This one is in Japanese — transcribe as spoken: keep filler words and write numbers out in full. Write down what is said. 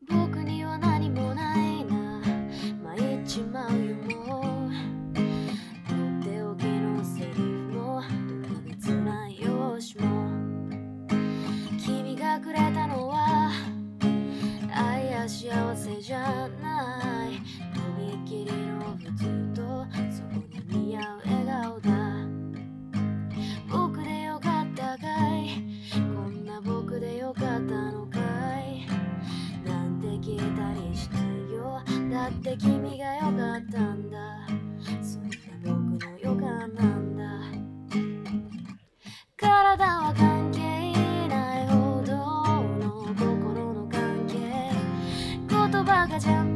僕には何もないな、参っちまうよもう。とっておきのセリフも特別な容姿も、君がくれたのは愛や幸せじゃない、とびっきりの普通とそこに似合う笑顔だ。僕でよかったかい、こんな僕でよかったのかいなんて聞いたりしたよ。だって君がよかったんだ、そんな僕の予感なんだ。体は関係ないほどの心の関係、言葉が邪魔